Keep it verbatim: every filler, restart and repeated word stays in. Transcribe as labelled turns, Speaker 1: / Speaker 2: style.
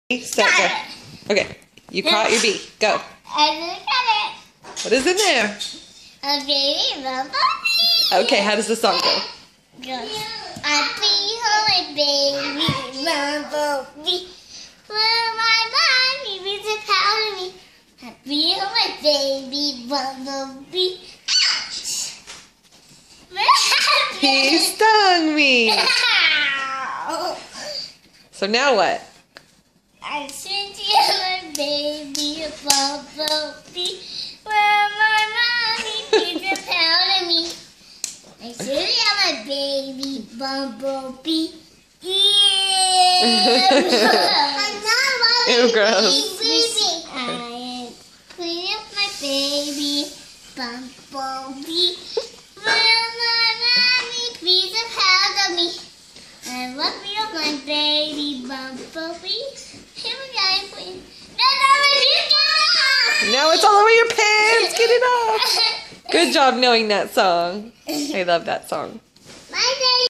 Speaker 1: Set, go. Okay, you caught your bee. Go.
Speaker 2: I just got it.
Speaker 1: What is in there?
Speaker 2: A baby bumblebee.
Speaker 1: Okay, how does the song go?
Speaker 2: Goes, I feel like baby bumblebee. Will my mommy be so proud of me? I feel like baby bumblebee.
Speaker 1: He stung me. So now what?
Speaker 2: I swear to you, my baby bumblebee. Will my mommy be so proud of me? I swear to you, my baby bumblebee. Ew.
Speaker 1: Ew, gross.
Speaker 2: I am cleaning up my baby bumblebee. Will my mommy be so proud of me? I love you, my baby bumblebee. Here we go, queen.
Speaker 1: Now it's all over your pants. Get it off. Good job knowing that song. I love that song.
Speaker 2: My baby.